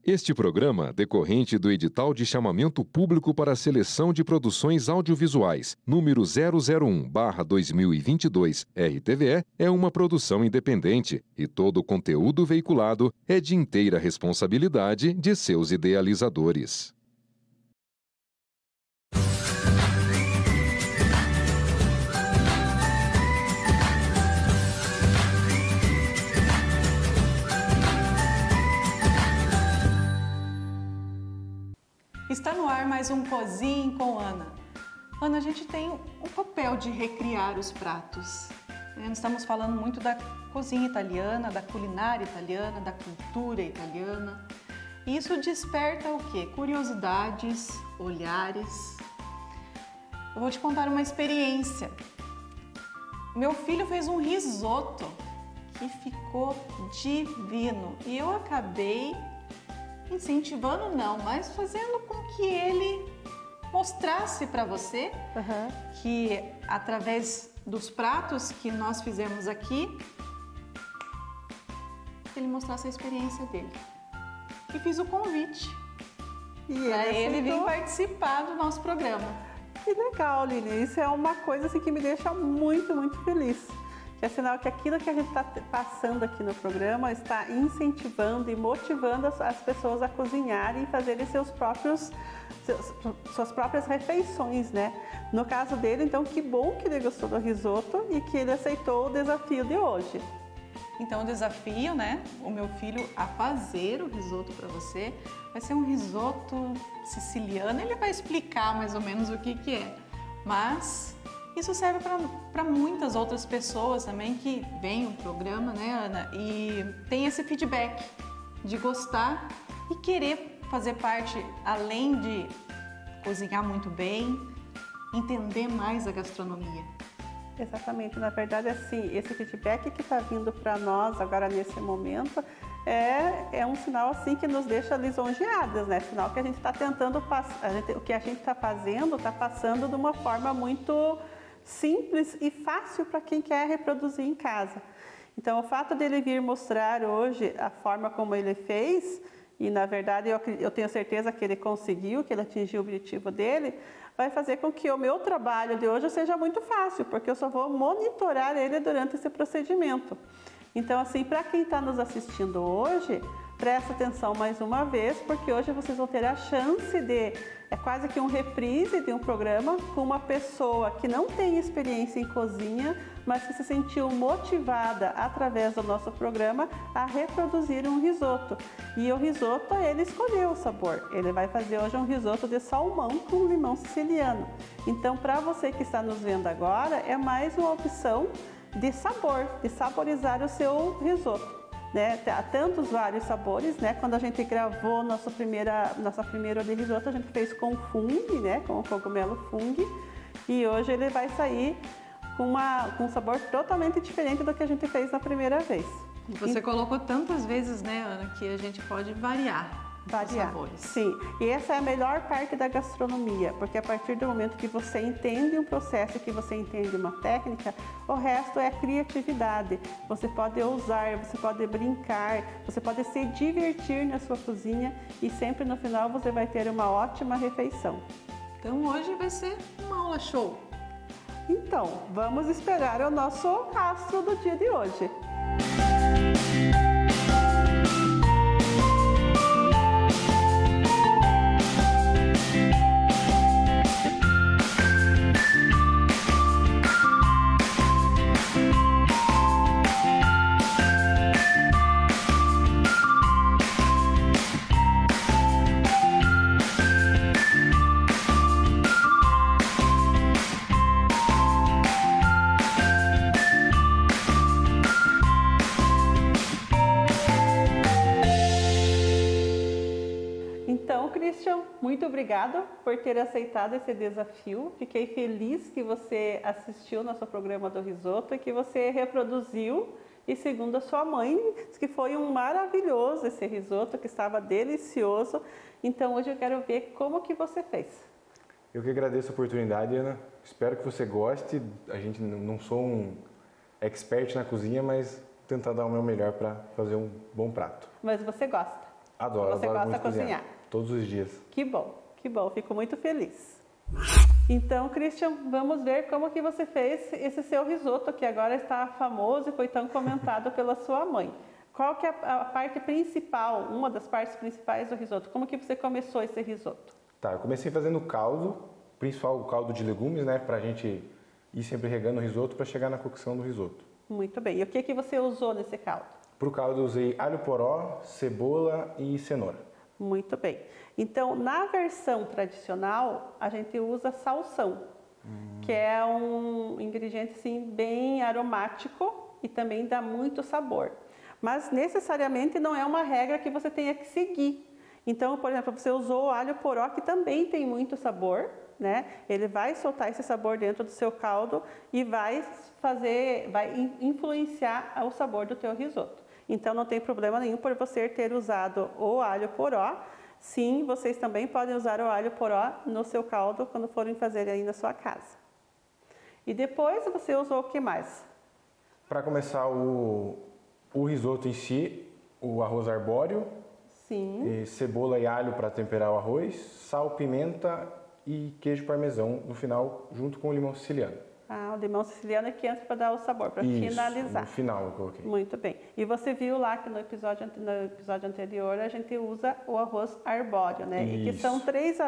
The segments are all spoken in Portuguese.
Este programa, decorrente do edital de chamamento público para a seleção de produções audiovisuais, número 001/2022, RTVE, é uma produção independente e todo o conteúdo veiculado é de inteira responsabilidade de seus idealizadores. Está no ar mais um Cozinhe com Ana. Ana, a gente tem o papel de recriar os pratos. Nós estamos falando muito da cozinha italiana, da culinária italiana, da cultura italiana. E isso desperta o quê? Curiosidades, olhares. Eu vou te contar uma experiência. Meu filho fez um risoto que ficou divino e eu acabei incentivando não, mas fazendo com que ele mostrasse para você que através dos pratos que nós fizemos aqui, ele mostrasse a experiência dele. E fiz o convite para ele vir participar do nosso programa. Que legal, Lili, isso é uma coisa assim, que me deixa muito, muito feliz. Que é sinal que aquilo que a gente está passando aqui no programa está incentivando e motivando as pessoas a cozinharem e fazerem suas próprias refeições, né? No caso dele, então, que bom que ele gostou do risoto e que ele aceitou o desafio de hoje. Então, o desafio, né, o meu filho a fazer o risoto para você, vai ser um risoto siciliano. Ele vai explicar mais ou menos o que é, mas isso serve para muitas outras pessoas também que veem o programa, né, Ana? E tem esse feedback de gostar e querer fazer parte, além de cozinhar muito bem, entender mais a gastronomia. Exatamente, na verdade, assim, esse feedback que está vindo para nós agora nesse momento é um sinal assim que nos deixa lisonjeadas, né? Sinal que a gente está tentando passar, o que a gente está fazendo está passando de uma forma muito simples e fácil para quem quer reproduzir em casa. Então, o fato dele vir mostrar hoje a forma como ele fez, e na verdade eu tenho certeza que ele conseguiu, que ele atingiu o objetivo dele, vai fazer com que o meu trabalho de hoje seja muito fácil, porque eu só vou monitorar ele durante esse procedimento. Então, assim, para quem está nos assistindo hoje, presta atenção mais uma vez, porque hoje vocês vão ter a chance de, é quase que um reprise de um programa com uma pessoa que não tem experiência em cozinha, mas que se sentiu motivada através do nosso programa a reproduzir um risoto. E o risoto, ele escolheu o sabor. Ele vai fazer hoje um risoto de salmão com limão siciliano. Então, para você que está nos vendo agora, é mais uma opção de sabor, de saborizar o seu risoto. Né? Há tantos vários sabores, né? Quando a gente gravou nossa primeira de risoto, a gente fez com fungo, né? Com o cogumelo fungo, e hoje ele vai sair com um sabor totalmente diferente do que a gente fez na primeira vez. Você colocou tantas vezes, né, Ana, que a gente pode variar os sabores. Sim, e essa é a melhor parte da gastronomia, porque a partir do momento que você entende um processo, que você entende uma técnica, o resto é criatividade. Você pode ousar, você pode brincar, você pode se divertir na sua cozinha e sempre no final você vai ter uma ótima refeição. Então hoje vai ser uma aula show. Então, vamos esperar o nosso astro do dia de hoje. Muito obrigada por ter aceitado esse desafio. Fiquei feliz que você assistiu nosso programa do risoto e que você reproduziu. E segundo a sua mãe, disse que foi um maravilhoso esse risoto, que estava delicioso. Então hoje eu quero ver como que você fez. Eu que agradeço a oportunidade, Ana. Espero que você goste. A gente não sou um expert na cozinha, mas tentar dar o meu melhor para fazer um bom prato. Mas você gosta? Adoro, Você adoro gosta muito de cozinhar? Todos os dias. Que bom, fico muito feliz. Então, Christian, vamos ver como que você fez esse seu risoto, que agora está famoso e foi tão comentado pela sua mãe. Qual que é a parte principal, uma das partes principais do risoto? Como que você começou esse risoto? Tá, eu comecei fazendo caldo, principal o caldo de legumes, né? Pra gente ir sempre regando o risoto para chegar na cocção do risoto. Muito bem. E o que que você usou nesse caldo? Pro caldo eu usei alho poró, cebola e cenoura. Muito bem. Então, na versão tradicional, a gente usa salsão, que é um ingrediente assim, bem aromático e também dá muito sabor. Mas necessariamente não é uma regra que você tenha que seguir. Então, por exemplo, você usou o alho poró, que também tem muito sabor, né? Ele vai soltar esse sabor dentro do seu caldo e vai influenciar o sabor do teu risoto. Então, não tem problema nenhum por você ter usado o alho poró. Sim, vocês também podem usar o alho poró no seu caldo quando forem fazer aí na sua casa. E depois você usou o que mais? Para começar o risoto em si, o arroz arbóreo, Sim. cebola e alho para temperar o arroz, sal, pimenta e queijo parmesão no final, junto com o limão siciliano. Ah, o limão siciliano é que entra para dar o sabor, para Isso, finalizar. no final eu coloquei. Muito bem. E você viu lá que no episódio anterior a gente usa o arroz arbóreo, né? E que Isso. são 3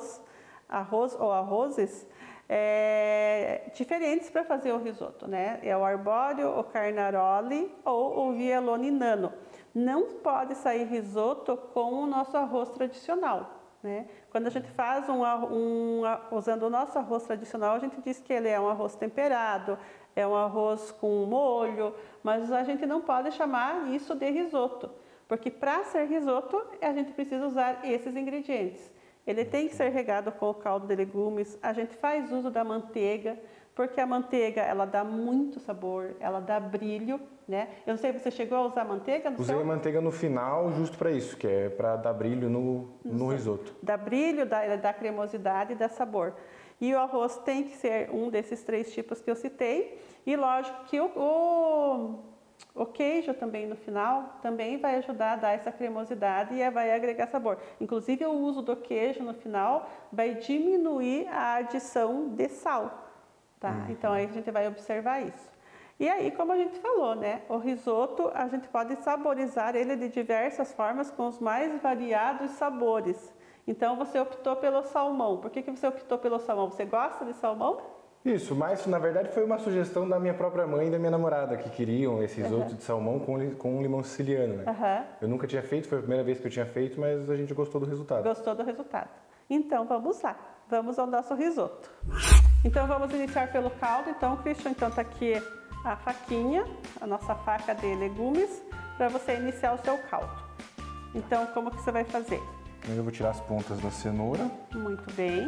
arrozes diferentes para fazer o risoto, né? É o arbóreo, o carnaroli ou o vialone nano. Não pode sair risoto com o nosso arroz tradicional, né? Quando a gente faz usando o nosso arroz tradicional, a gente diz que ele é um arroz temperado, é um arroz com molho, mas a gente não pode chamar isso de risoto, porque para ser risoto a gente precisa usar esses ingredientes. Ele tem que ser regado com o caldo de legumes, a gente faz uso da manteiga, porque a manteiga ela dá muito sabor, ela dá brilho, né? Eu não sei, você chegou a usar manteiga no Usei a manteiga no final justo para isso, que é para dar brilho no risoto. Dá brilho, dá cremosidade e dá sabor. E o arroz tem que ser um desses 3 tipos que eu citei. E lógico que o queijo também no final também vai ajudar a dar essa cremosidade e vai agregar sabor. Inclusive o uso do queijo no final vai diminuir a adição de sal. Tá? Então aí a gente vai observar isso. E aí, como a gente falou, né? O risoto a gente pode saborizar ele de diversas formas com os mais variados sabores. Então você optou pelo salmão. Por que você optou pelo salmão? Você gosta de salmão? Isso, mas na verdade foi uma sugestão da minha própria mãe e da minha namorada, que queriam esse risoto de salmão com limão siciliano, né? Eu nunca tinha feito, foi a primeira vez que eu tinha feito, mas a gente gostou do resultado. Gostou do resultado. Então vamos lá, vamos ao nosso risoto. Então vamos iniciar pelo caldo. Então, Christian, então tá aqui a faquinha, a nossa faca de legumes, para você iniciar o seu caldo. Então, como que você vai fazer? Eu vou tirar as pontas da cenoura. Muito bem.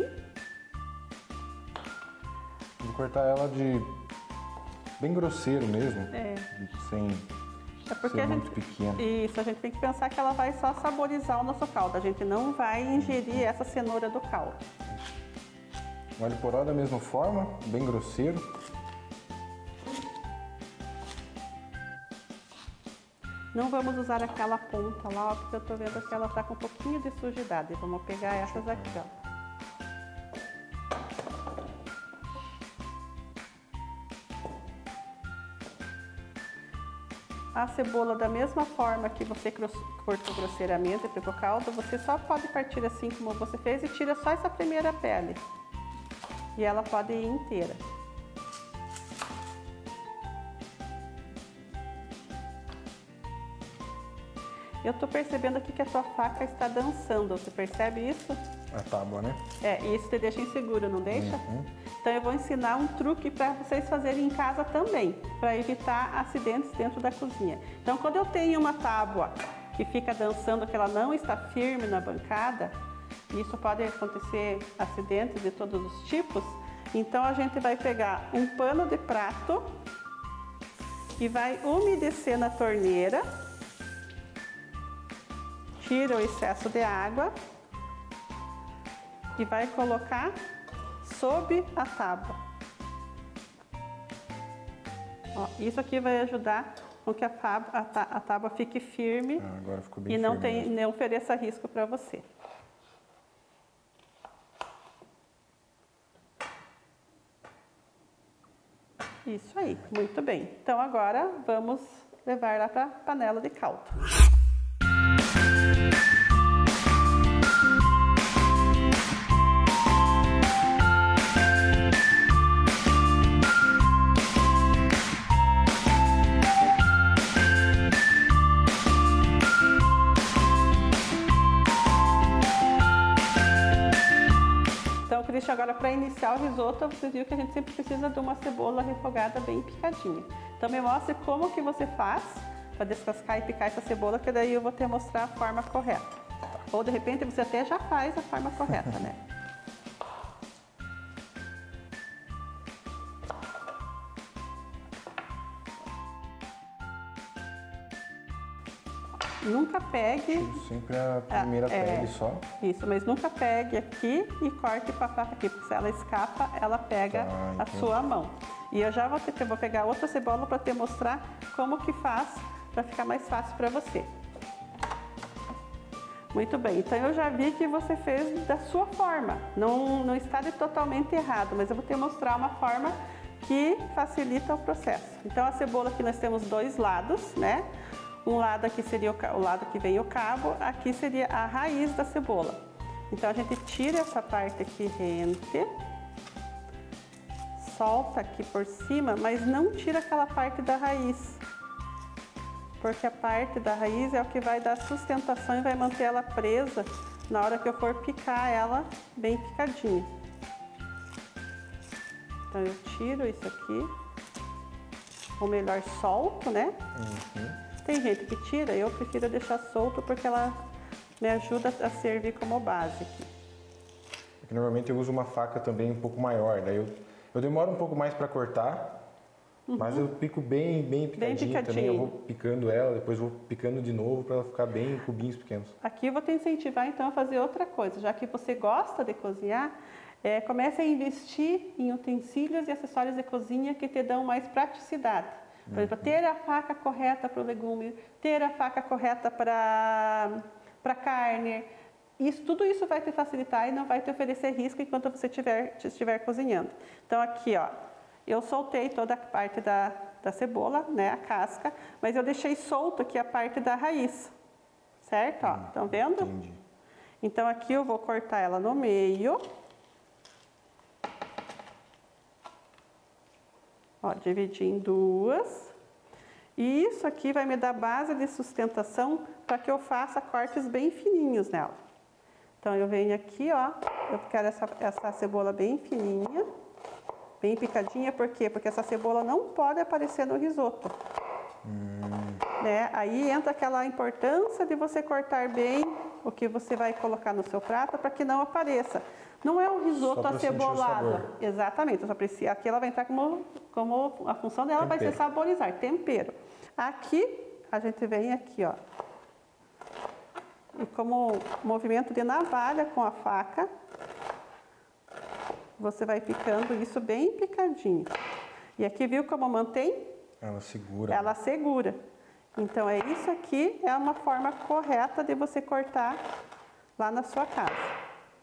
Vou cortar ela de bem grosseiro mesmo, sem ser muito pequeno. Isso, a gente tem que pensar que ela vai só saborizar o nosso caldo. A gente não vai ingerir essa cenoura do caldo. O alho poró da mesma forma, bem grosseiro. Não vamos usar aquela ponta lá, ó, porque eu tô vendo que ela tá com um pouquinho de sujidade. Vamos pegar essas aqui, ó. A cebola, da mesma forma que você cortou grosseiramente para o caldo, você só pode partir assim como você fez e tira só essa primeira pele. E ela pode ir inteira. Eu tô percebendo aqui que a tua faca está dançando, você percebe isso? A tábua, né? E isso te deixa inseguro, não deixa? Então eu vou ensinar um truque para vocês fazerem em casa também, para evitar acidentes dentro da cozinha. Então quando eu tenho uma tábua que fica dançando, que ela não está firme na bancada, isso pode acontecer acidentes de todos os tipos, então a gente vai pegar um pano de prato e vai umedecer na torneira, tira o excesso de água e vai colocar sob a tábua. Ó, isso aqui vai ajudar com que a tábua fique firme agora ficou bem e não firme ofereça risco para você. Isso aí, muito bem. Então agora vamos levar lá para a panela de caldo. Christian, agora para iniciar o risoto, você viu que a gente sempre precisa de uma cebola refogada bem picadinha. Então me mostre como que você faz para descascar e picar essa cebola, que daí eu vou te mostrar a forma correta. Ou de repente você até já faz a forma correta, né? Nunca pegue... Sempre a primeira pele só. Isso, mas nunca pegue aqui e corte com a faca aqui, porque se ela escapa, ela pega a sua mão. E eu já vou pegar outra cebola para te mostrar como que faz, para ficar mais fácil para você. Muito bem, então eu já vi que você fez da sua forma. Não está totalmente errado, mas eu vou te mostrar uma forma que facilita o processo. Então a cebola aqui nós temos dois lados, né? Um lado aqui seria o lado que vem o cabo, aqui seria a raiz da cebola. Então a gente tira essa parte aqui rente, solta aqui por cima, mas não tira aquela parte da raiz, porque a parte da raiz é o que vai dar sustentação e vai manter ela presa na hora que eu for picar ela bem picadinha. Então eu tiro isso aqui, ou melhor solto, né? Tem gente que tira, eu prefiro deixar solto porque ela me ajuda a servir como base aqui. Porque normalmente eu uso uma faca também um pouco maior, daí eu demoro um pouco mais para cortar, mas eu pico bem picadinho também. Eu vou picando ela, depois vou picando de novo para ela ficar bem em cubinhos pequenos. Aqui eu vou te incentivar então a fazer outra coisa, já que você gosta de cozinhar, comece a investir em utensílios e acessórios de cozinha que te dão mais praticidade. Por exemplo, ter a faca correta para o legume, ter a faca correta para carne. Tudo isso vai te facilitar e não vai te oferecer risco enquanto você estiver cozinhando. Então aqui, ó, eu soltei toda a parte da cebola, né, a casca, mas eu deixei solto aqui a parte da raiz, certo? Ó, estão vendo? Entendi. Então aqui eu vou cortar ela no meio. Ó, dividir em duas. E isso aqui vai me dar base de sustentação para que eu faça cortes bem fininhos nela. Então eu venho aqui, ó, eu quero essa cebola bem fininha, bem picadinha, por quê? Porque essa cebola não pode aparecer no risoto. Né? Aí entra aquela importância de você cortar bem o que você vai colocar no seu prato para que não apareça. Não é um risoto acebolado. Exatamente. Aqui ela vai entrar como a função dela vai ser saborizar, tempero. Aqui, a gente vem aqui, ó. E como movimento de navalha com a faca, você vai picando isso bem picadinho. E aqui, viu como mantém? Ela segura. Ela segura. Então, isso aqui é uma forma correta de você cortar lá na sua casa.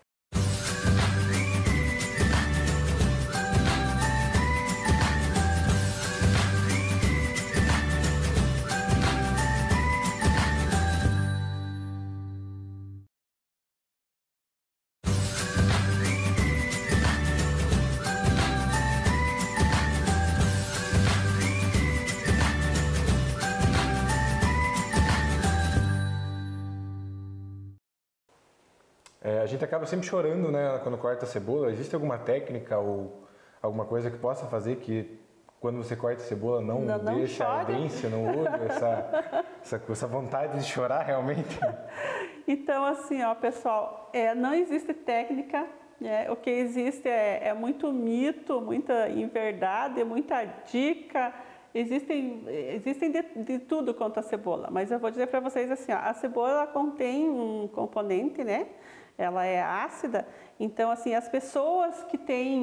A gente acaba sempre chorando, né, quando corta a cebola. Existe alguma técnica ou alguma coisa que possa fazer que quando você corta a cebola não deixa a ardência no olho, essa vontade de chorar realmente? Então, assim, ó, pessoal, não existe técnica, né? O que existe é muito mito, muita inverdade, muita dica. Existem de tudo quanto a cebola, mas eu vou dizer para vocês assim, ó, a cebola ela contém um componente, né? Ela é ácida, então assim, as pessoas que têm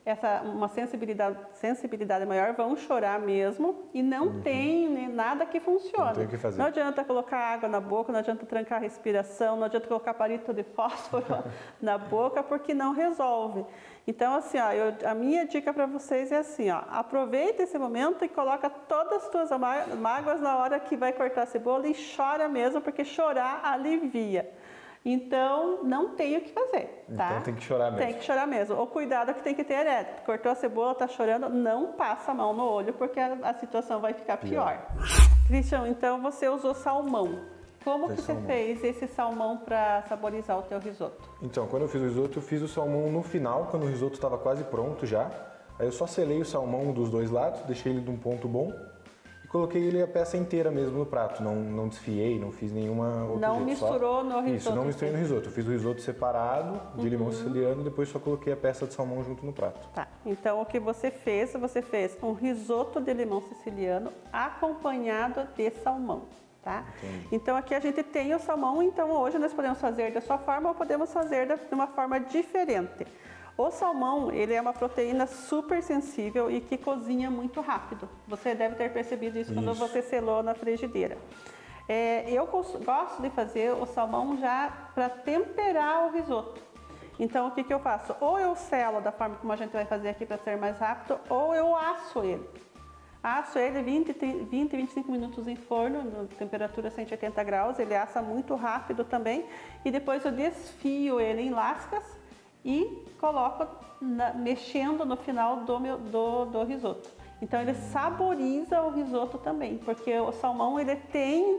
uma sensibilidade maior, vão chorar mesmo e não tem nada que funcione. Não tem o que fazer. Não adianta colocar água na boca, não adianta trancar a respiração, não adianta colocar palito de fósforo na boca, porque não resolve. Então, assim, ó, a minha dica para vocês é assim, ó, aproveita esse momento e coloca todas as tuas mágoas na hora que vai cortar a cebola e chora mesmo, porque chorar alivia. Então, não tem o que fazer, tá? Então tem que chorar mesmo. Tem que chorar mesmo. O cuidado que tem que ter é, cortou a cebola, tá chorando, não passa a mão no olho, porque a situação vai ficar pior. Christian, então você usou salmão. Como que você fez esse salmão para saborizar o teu risoto? Então, quando eu fiz o risoto, eu fiz o salmão no final, quando o risoto estava quase pronto já. Aí eu só selei o salmão dos dois lados, deixei ele de um ponto bom. E coloquei ele a peça inteira mesmo no prato, não desfiei, não fiz nenhuma outra Não misturou no risoto? Isso, não misturei no risoto. Eu fiz o risoto separado, de limão siciliano, e depois só coloquei a peça de salmão junto no prato. Tá, então o que você fez um risoto de limão siciliano acompanhado de salmão, tá? Entendi. Então aqui a gente tem o salmão, então hoje nós podemos fazer da sua forma ou podemos fazer de uma forma diferente. O salmão, ele é uma proteína super sensível e que cozinha muito rápido. Você deve ter percebido isso quando você selou na frigideira. Eu gosto de fazer o salmão já para temperar o risoto. Então, o que eu faço? Ou eu selo da forma como a gente vai fazer aqui para ser mais rápido, ou eu asso ele. Asso ele 25 minutos em forno, na temperatura 180 graus. Ele assa muito rápido também. E depois eu desfio ele em lascas e coloco mexendo no final do risoto. Então ele saboriza o risoto também, porque o salmão ele tem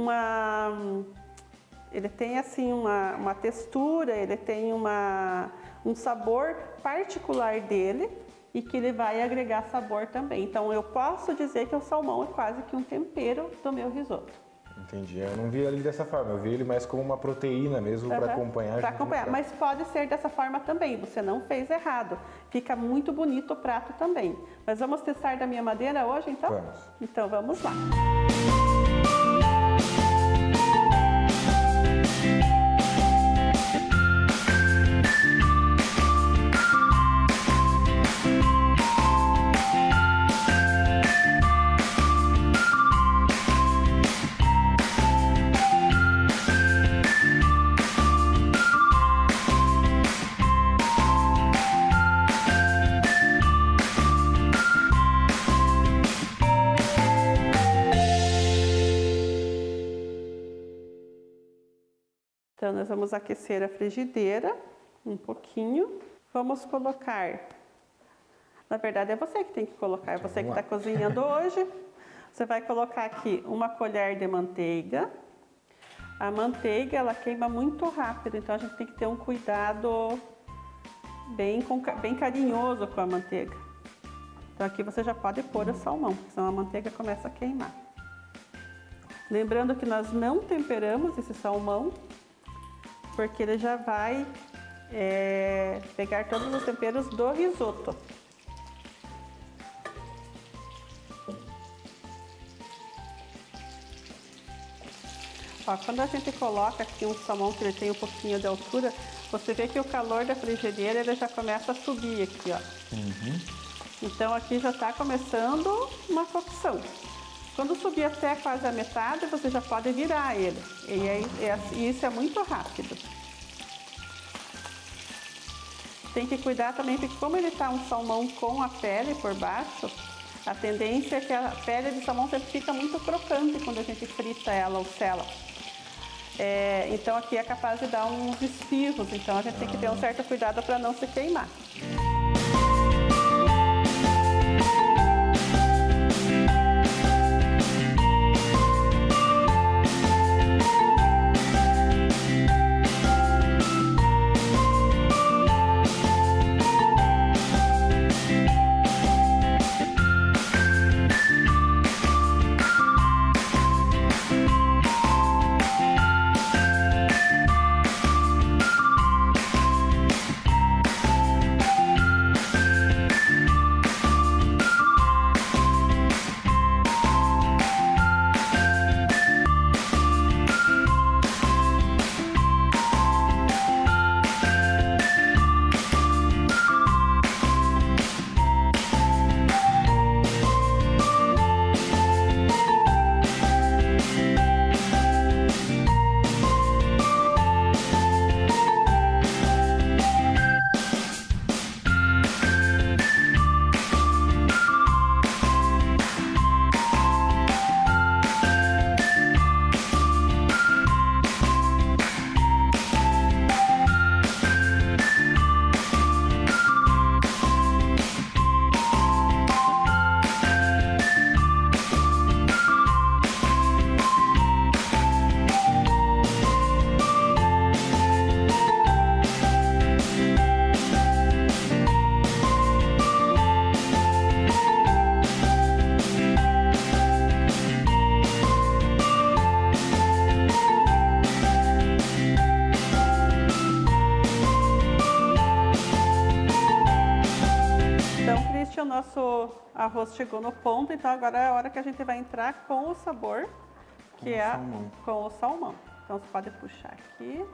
assim uma textura, ele tem um sabor particular dele e que ele vai agregar sabor também. Então eu posso dizer que o salmão é quase que um tempero do meu risoto. Entendi. Eu não vi ele dessa forma, eu vi ele mais como uma proteína mesmo para acompanhar. Para acompanhar, mas pode ser dessa forma também, você não fez errado. Fica muito bonito o prato também. Mas vamos testar da minha madeira hoje, então? Vamos. Então vamos lá. Então, nós vamos aquecer a frigideira um pouquinho. Vamos colocar, na verdade é você que tem que colocar, é você que está cozinhando hoje. Você vai colocar aqui uma colher de manteiga. A manteiga, ela queima muito rápido, então a gente tem que ter um cuidado bem carinhoso com a manteiga. Então aqui você já pode pôr o salmão, senão a manteiga começa a queimar. Lembrando que nós não temperamos esse salmão, porque ele já vai pegar todos os temperos do risoto. Ó, quando a gente coloca aqui um salmão que ele tem um pouquinho de altura, você vê que o calor da frigideira ele já começa a subir aqui, ó. Então aqui já está começando uma cocção. Quando subir até quase a metade, você já pode virar ele. E aí, isso é muito rápido. Tem que cuidar também, porque como ele está um salmão com a pele por baixo, a tendência é que a pele de salmão sempre fica muito crocante quando a gente frita ela ou sela. Então aqui é capaz de dar uns espirros, então a gente tem que ter um certo cuidado para não se queimar. Christian, o nosso arroz chegou no ponto, então agora é a hora que a gente vai entrar com o sabor, que é com o salmão. Então você pode puxar aqui.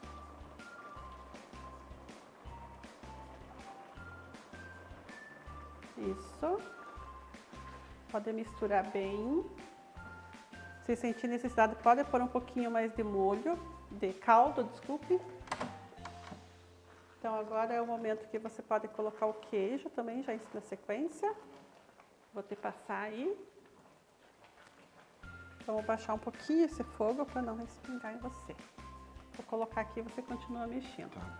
Isso. Pode misturar bem. Se sentir necessidade, pode pôr um pouquinho mais de molho, de caldo, desculpe. Então agora é o momento que você pode colocar o queijo também, já na sequência. Vou te passar aí. Vamos baixar um pouquinho esse fogo para não respingar em você. Vou colocar aqui e você continua mexendo. Tá.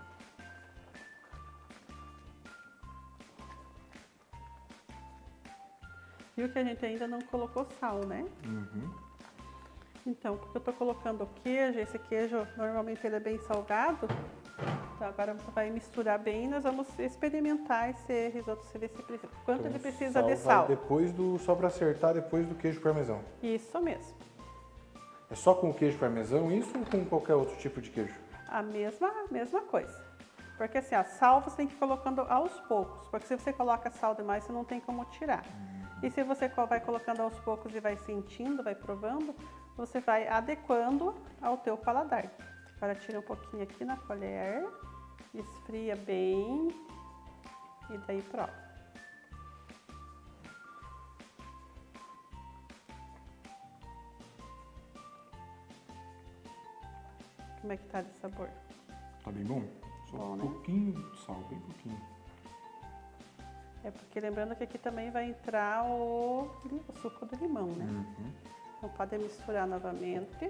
Viu que a gente ainda não colocou sal, né? Uhum. Então, porque eu tô colocando o queijo, esse queijo normalmente ele é bem salgado. Então agora você vai misturar bem e nós vamos experimentar esse risoto, ver se precisa. Quanto Então, ele precisa de sal. Só para acertar depois do queijo parmesão. Isso mesmo. É só com o queijo parmesão isso ou com qualquer outro tipo de queijo? A mesma coisa. Porque assim, a sal você tem que ir colocando aos poucos. Porque se você coloca sal demais, você não tem como tirar. E se você vai colocando aos poucos e vai sentindo, vai provando, você vai adequando ao teu paladar. Agora tira um pouquinho aqui na colher, esfria bem e daí prova. Como é que tá de sabor? Tá bem bom? Só Bom, um né? pouquinho de sal, bem pouquinho. É porque lembrando que aqui também vai entrar o suco do limão, né? Uhum. Então pode misturar novamente.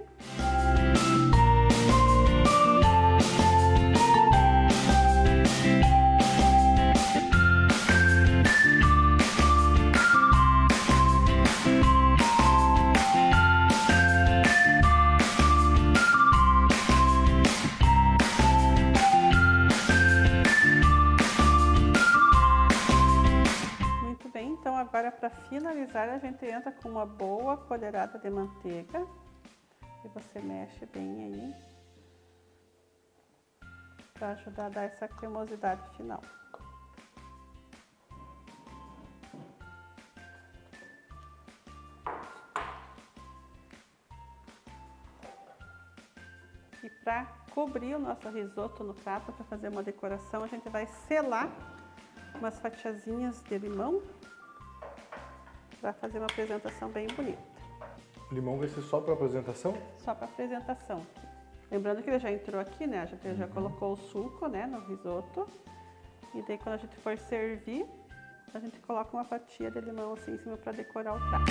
Então agora para finalizar a gente entra com uma boa colherada de manteiga e você mexe bem aí para ajudar a dar essa cremosidade final. E para cobrir o nosso risoto no prato, para fazer uma decoração, a gente vai selar umas fatiazinhas de limão para fazer uma apresentação bem bonita. O limão vai ser só para apresentação? Só para apresentação. Lembrando que ele já entrou aqui, né? A gente já colocou o suco, né, no risoto. E daí quando a gente for servir, a gente coloca uma fatia de limão assim em cima para decorar o prato.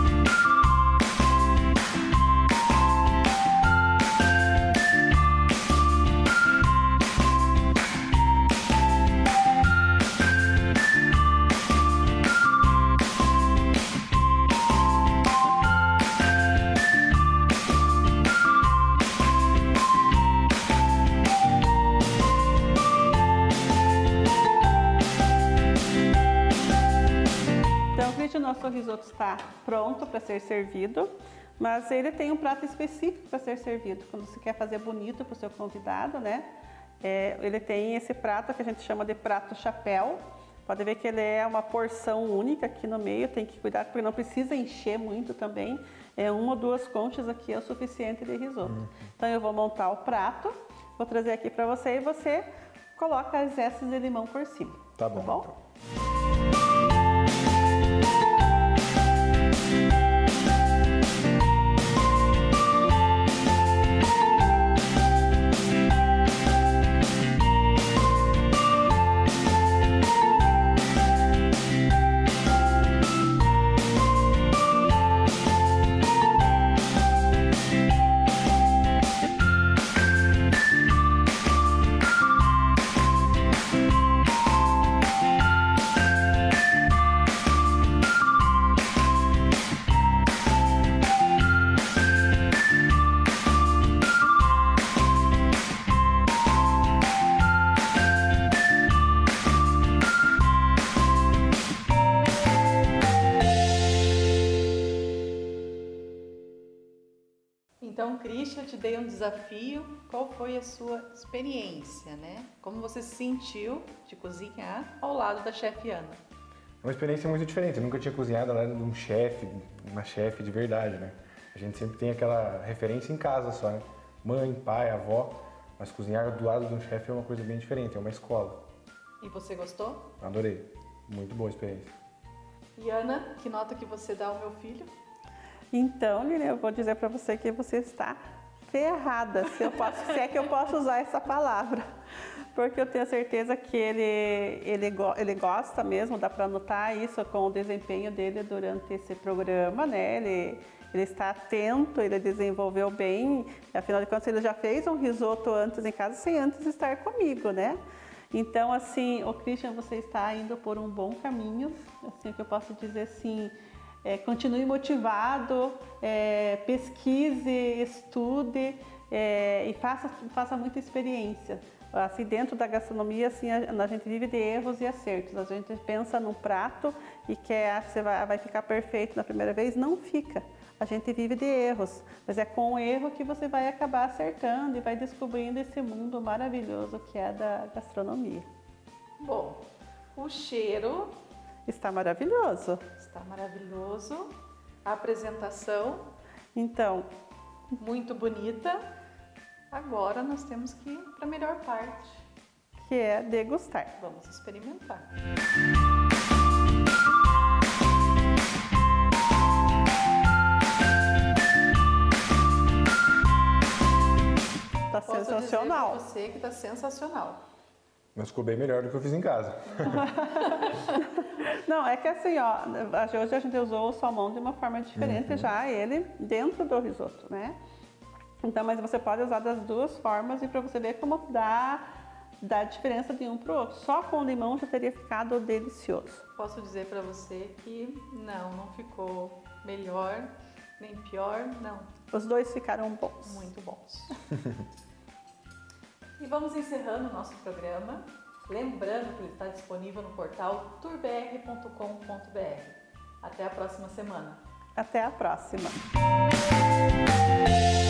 O nosso risoto está pronto para ser servido, mas ele tem um prato específico para ser servido. Quando você quer fazer bonito para o seu convidado, né? Ele tem esse prato que a gente chama de prato chapéu. Pode ver que ele é uma porção única aqui no meio, tem que cuidar porque não precisa encher muito também. Uma ou duas conchas aqui é o suficiente de risoto. Então eu vou montar o prato, vou trazer aqui para você e você coloca as zestas de limão por cima. Tá bom? Então. Então, Christian, eu te dei um desafio. Qual foi a sua experiência, né? Como você se sentiu de cozinhar ao lado da chefe Ana? uma experiência muito diferente. Eu nunca tinha cozinhado lá de um chefe, uma chefe de verdade, né? A gente sempre tem aquela referência em casa só, né? Mãe, pai, avó, mas cozinhar do lado de um chefe é uma coisa bem diferente, é uma escola. E você gostou? Adorei, muito boa experiência. E Ana, que nota que você dá ao meu filho? Então, Lilian, eu vou dizer para você que você está ferrada, se é que eu posso usar essa palavra. Porque eu tenho certeza que ele gosta mesmo, dá para notar isso com o desempenho dele durante esse programa, né? Ele está atento, ele desenvolveu bem, afinal de contas ele já fez um risoto antes em casa sem antes estar comigo, né? Então, assim, o Christian, você está indo por um bom caminho, assim, o que eu posso dizer, assim, continue motivado, pesquise, estude e faça muita experiência. Assim, dentro da gastronomia, assim, a gente vive de erros e acertos. A gente pensa num prato e acha que vai ficar perfeito na primeira vez, não fica. A gente vive de erros, mas é com o erro que você vai acabar acertando e vai descobrindo esse mundo maravilhoso que é da gastronomia. Bom, o cheiro está maravilhoso. Está maravilhoso. A apresentação, então, muito bonita. Agora nós temos que ir para a melhor parte, que é degustar. Vamos experimentar. Tá sensacional. Posso dizer pra você que tá sensacional. Mas ficou bem melhor do que eu fiz em casa. Não, é que assim, ó, hoje a gente usou o salmão de uma forma diferente já, ele dentro do risoto, né? Então, mas você pode usar das duas formas e para você ver como dá diferença de um para o outro. Só com o limão já teria ficado delicioso. Posso dizer para você que não ficou melhor nem pior, não. Os dois ficaram bons. Muito bons. E vamos encerrando o nosso programa. Lembrando que ele está disponível no portal tourbr.com.br. Até a próxima semana. Até a próxima.